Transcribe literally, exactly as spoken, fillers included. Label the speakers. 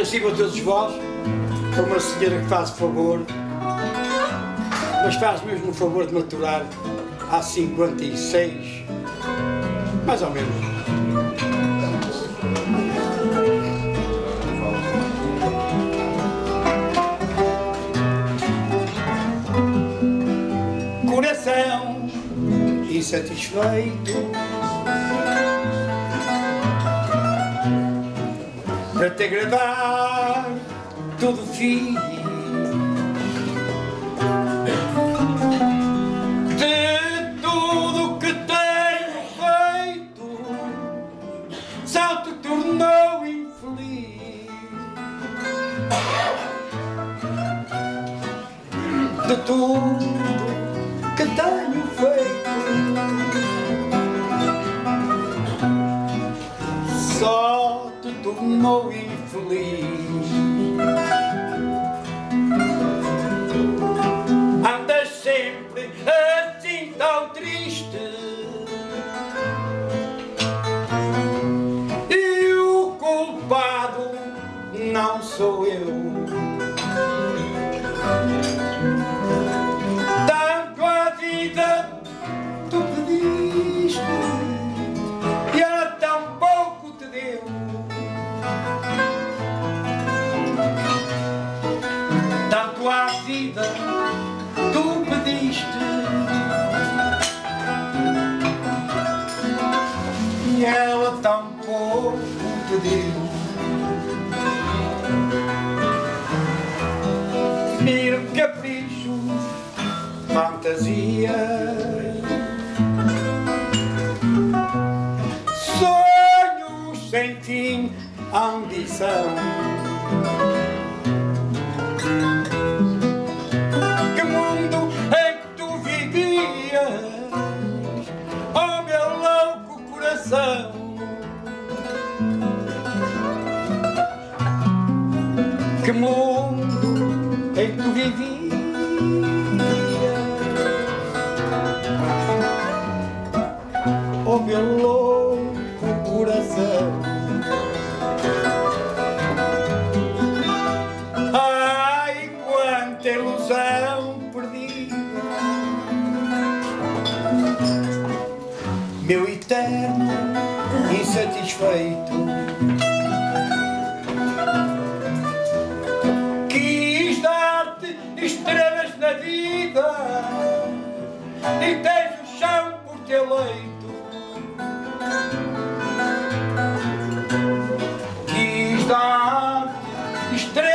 Speaker 1: sensível a todos vós, para uma senhora que faz o favor, mas faz mesmo o favor de maturar há cinquenta e seis, mais ou menos. Coração insatisfeito, para te agradar tudo fiz, de tudo que tenho feito só te tornou infeliz, de tudo que tenho feito só te tornou infeliz. Andas sempre assim tão triste e o culpado não sou eu. Tanto a vida tu pediste e ela tão pouco te deu. Tanto a vida tu pediste e ela tão pouco te deu. Miro capricho, fantasia, sonhos sem fim, ambição. Que mundo é que tu vivias, oh meu louco coração? Que mundo é que tu vivias, oh meu louco coração? Ai, quanta ilusão perdida, meu eterno insatisfeito. Quis dar-te estrelas na vida e tens o chão por teu leito. Quis dar-te estrelas